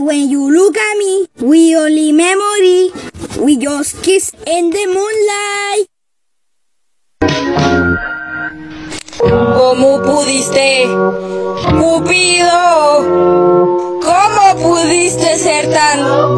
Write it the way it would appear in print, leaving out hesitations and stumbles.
when you look at me, we only memory, we just kiss in the moonlight. ¿Cómo pudiste, Cupido? ¿Cómo pudiste ser tan